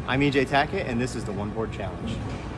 I'm EJ Tackett, and this is the One Board Challenge.